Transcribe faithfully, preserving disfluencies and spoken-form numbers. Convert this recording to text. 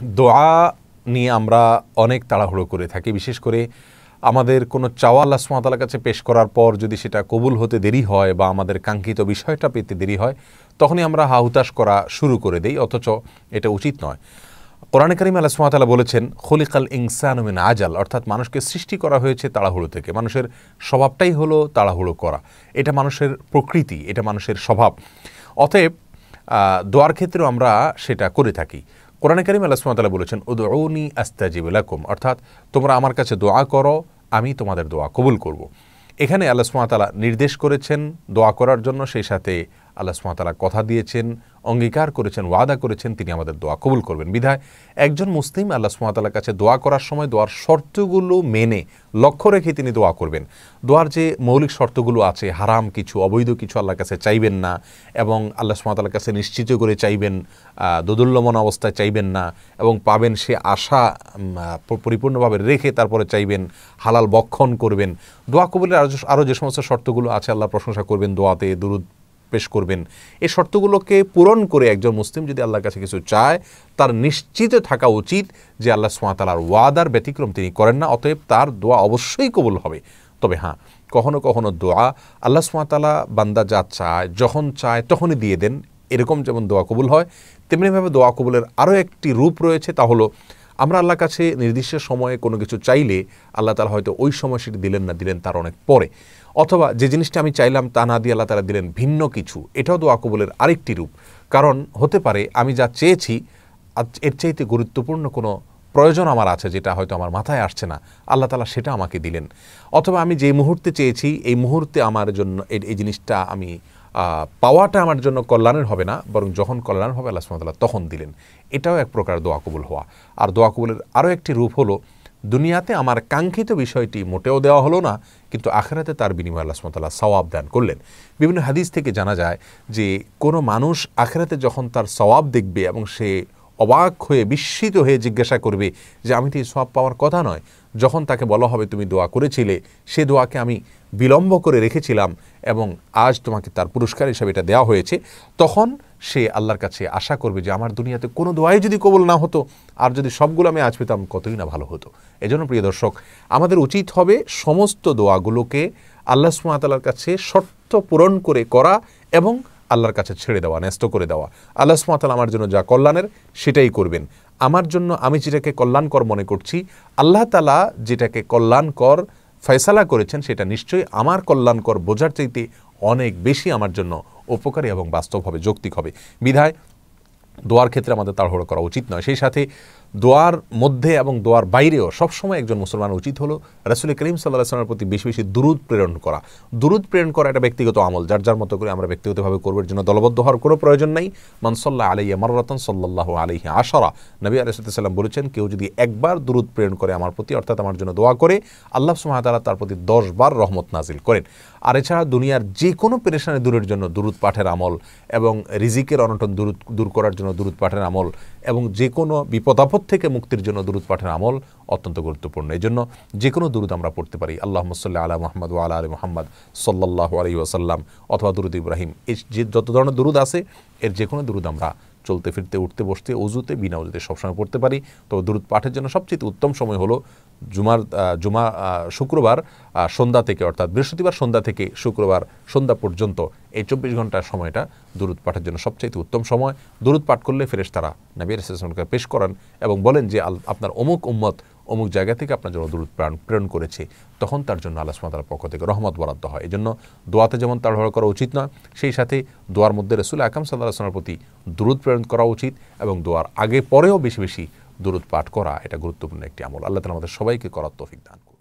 দোয়া নিয়ে আমরা অনেক তাড়াহুড়ো করে থাকি, বিশেষ করে আমাদের কোনো চাওয়া আল্লাহ সুবহানাহু ওয়া তাআলার কাছে পেশ করার পর যদি সেটা কবুল হতে দেরি হয় বা আমাদের কাঙ্ক্ষিত বিষয়টা পেতে দেরি হয়, তখনই আমরা হাহুতাশ করা শুরু করে দেই, অথচ এটা উচিত নয়। কোরআনে কারিমে আল্লাহ সুবহানাহু ওয়া তাআলা বলেছেন, খুলিকাল ইনসানু মিন আজাল, অর্থাৎ মানুষকে সৃষ্টি করা হয়েছে তাড়াহুড়ো থেকে। মানুষের স্বভাবটাই হলো তাড়াহুড়ো করা, এটা মানুষের প্রকৃতি, এটা মানুষের স্বভাব। অতএব দোয়ার ক্ষেত্রেও আমরা সেটা করে থাকি। কোরআনে কারিমে আল্লাহ সুবহানাহু ওয়া তাআলা বলেছেন, উদউনি আস্তাজিব লাকুম, অর্থাৎ তোমরা আমার কাছে দোয়া করো, আমি তোমাদের দোয়া কবুল করব। এখানে আল্লাহ সুবহানাহু ওয়া তাআলা নির্দেশ করেছেন দোয়া করার জন্য, সেই সাথে আল্লাহ সুবহানাহু ওয়া তাআলা কথা দিয়েছেন, অঙ্গীকার করেছেন, ওয়াদা করেছেন তিনি আমাদের দোয়া কবুল করবেন। বিধায় একজন মুসলিম আল্লাহ সুবহানাহু ওয়া তাআলার কাছে দোয়া করার সময় দোয়ার শর্তগুলো মেনে লক্ষ্য রেখে তিনি দোয়া করবেন। দোয়ার যে মৌলিক শর্তগুলো আছে, হারাম কিছু, অবৈধ কিছু আল্লাহর কাছে চাইবেন না, এবং আল্লাহ সুবহানাহু ওয়া তাআলার কাছে নিশ্চিত করে চাইবেন, দোদুল্যমান অবস্থায় চাইবেন না, এবং পাবেন সে আশা পরিপূর্ণভাবে রেখে তারপরে চাইবেন, হালাল বক্ষণ করবেন। দোয়া কবুলের আরও যে সমস্ত শর্তগুলো আছে, আল্লাহ প্রশংসা করবেন, দোয়াতে দুরূদ পেশ করবেন, এই শর্তগুলোকে পূরণ করে একজন মুসলিম যদি আল্লাহর কাছে কিছু চায়, তার নিশ্চিত থাকা উচিত যে আল্লাহ সুবহানাহু ওয়া তাআলার ওয়াদার ব্যতিক্রম তিনি করেন না, অতএব তার দোয়া অবশ্যই কবুল হবে। তবে হ্যাঁ, কখনো কখনো দোয়া আল্লাহ সুবহানাহু ওয়া তাআলা বান্দা যা চায়, যখন চায় তখনই দিয়ে দেন, এরকম যেমন দোয়া কবুল হয়, তেমনিভাবে দোয়া কবুলের আরও একটি রূপ রয়েছে, তা হলো আমরা আল্লাহর কাছে নির্দিষ্ট সময়ে কোনো কিছু চাইলে আল্লাহ তাআলা হয়তো ওই সময় সেটি দিলেন না, দিলেন তার অনেক পরে, অথবা যে জিনিসটা আমি চাইলাম তা না দিয়ে আল্লাহ তাআলা দিলেন ভিন্ন কিছু, এটাও দোয়া কবুলের আরেকটি রূপ। কারণ হতে পারে আমি যা চেয়েছি এর চাইতে গুরুত্বপূর্ণ কোনো প্রয়োজন আমার আছে, যেটা হয়তো আমার মাথায় আসছে না, আল্লাহ তাআলা সেটা আমাকে দিলেন। অথবা আমি যে মুহূর্তে চেয়েছি এই মুহূর্তে আমার জন্য এই জিনিসটা আমি পাওয়াটা আমার জন্য কল্যাণের হবে না, বরং যখন কল্যাণ হবে আল্লাহ সুবহানাহু ওয়া তাআলা তখন দিলেন। এটাও এক প্রকার দোয়া কবুল হওয়া। আর দোয়া কবুলের আরও একটি রূপ হলো, দুনিয়াতে আমার কাঙ্ক্ষিত বিষয়টি মোটেও দেওয়া হলো না, কিন্তু আখিরাতে তার বিনিময়ে আল্লাহ সুবহানাহু ওয়া তাআলা সওয়াব দান করলেন। বিভিন্ন হাদিস থেকে জানা যায় যে কোনো মানুষ আখিরাতে যখন তার সওয়াব দেখবে এবং সে অবাক হয়ে বিস্মিত হয়ে জিজ্ঞাসা করবে যে আমি তো এই সওয়াব পাওয়ার কথা নয়, যখন তাকে বলা হবে তুমি দোয়া করেছিলে, সে দোয়াকে আমি বিলম্ব করে রেখেছিলাম এবং আজ তোমাকে তার পুরস্কার হিসাবে এটা দেওয়া হয়েছে, তখন সে আল্লাহর কাছে আশা করবে যে আমার দুনিয়াতে কোনো দোয়াই যদি কবুল না হতো, আর যদি সবগুলো আমি আজ পেতাম কতই না ভালো হতো। এজন্য প্রিয় দর্শক, আমাদের উচিত হবে সমস্ত দোয়াগুলোকে আল্লাহ সুবহানাহু ওয়া তাআলার কাছে শর্ত পূরণ করে করা এবং আল্লাহর কাছে ছেড়ে দেওয়া, ন্যস্ত করে দেওয়া। আল্লাহ সুবহানাহু ওয়া তাআলা আমার জন্য যা কল্যাণের সেটাই করবেন। আমার জন্য আমি যেটাকে কল্যাণকর মনে করছি, আল্লাহ তাআলা যেটাকে কল্যাণকর ফয়সালা করেছেন সেটা নিশ্চয়ই আমার কল্যাণকর বোঝার চাইতে অনেক বেশি আমার জন্য উপকারী এবং বাস্তব হবে, যৌক্তিক হবে। বিধায় দোয়ার ক্ষেত্রে আমাদের তাড়াহুড়ো করা উচিত নয়। সেই সাথে দোয়ার মধ্যে এবং দোয়ার বাইরেও সবসময় একজন মুসলমানের উচিত হলো রাসূল করিম সাল্লাল্লাহু আলাইহি ওয়াসাল্লামের প্রতি বেশি বেশি দুরূদ প্রেরণ করা। দুরূদ প্রেরণ করা একটা ব্যক্তিগত আমল, যার যার মতো করে আমরা ব্যক্তিগতভাবে করবার জন্য দলবদ্ধ হওয়ার কোনো প্রয়োজন নেই। মান সাল্লা আলাইয়া মাররাতান সাল্লাল্লাহু আলাইহি আশারা, নবী আলাইহিস সালাম বলেছেন, কেউ যদি একবার দুরূদ প্রেরণ করে আমার প্রতি, অর্থাৎ আমার জন্য দোয়া করে, আল্লাহ সুবহানাহু ওয়া তাআলা তার প্রতি দশ বার রহমত নাজিল করেন। আর এছাড়া দুনিয়ার যে কোনো পেরেশানি দূরের জন্য দুরূদ পাঠের আমল, এবং রিজিকের অনটন দূর দূর করার জন্য দুরূদ পাঠের আমল, এবং যে কোনো বিপদ আপদ থেকে মুক্তির জন্য দুরূদ পাঠের আমল অত্যন্ত গুরুত্বপূর্ণ। এই জন্য যে কোনো দুরূদ আমরা পড়তে পারি, আল্লাহুম্মা সাল্লি আলা মুহাম্মাদ ওয়া আলা আলি মুহাম্মাদ সাল্লাল্লাহু আলাইহি ওয়াসাল্লাম, অথবা দুরূদ ইব্রাহিম। এই যে যত ধরনের দুরূদ আছে, এর যে কোনো দুরূদ আমরা চলতে ফিরতে, উঠতে বসতে, অজুতে, বিনা অজুতে সবসময় পড়তে পারি। তবে দুরূদ পাঠের জন্য সবচেয়ে উত্তম সময় হলো জুমার জুমা শুক্রবার সন্ধ্যা থেকে, অর্থাৎ বৃহস্পতিবার সন্ধ্যা থেকে শুক্রবার সন্ধ্যা পর্যন্ত এই চব্বিশ ঘন্টার সময়টা দুরূদ পাঠের জন্য সবচেয়ে উত্তম সময়। দুরূদ পাঠ করলে ফেরেশতারা নবী আলাইহিস সালামকে পেশ করান এবং বলেন যে আপনার অমুক উম্মত অমুক জায়গা থেকে আপনার জন্য দুরূদ প্রেরণ করেছে, তখন তার জন্য আল্লাহ সুবহানাহু ওয়া তাআলার পক্ষ থেকে রহমত বরাদ্দ হয়। এই জন্য দোয়াতে যেমন তাড়াহুড়ো করা উচিত নয়, সেই সাথে দোয়ার মধ্যে রাসূল আকরাম সাল্লাল্লাহু আলাইহি ওয়াসাল্লামের প্রতি দুরূদ প্রেরণ করা উচিত, এবং দোয়ার আগে পরেও বেশি বেশি দুরূদ পাঠ করা এটা গুরুত্বপূর্ণ একটি আমল। আল্লাহ তাআলা আমাদের সবাইকে করার তৌফিক দান করুন।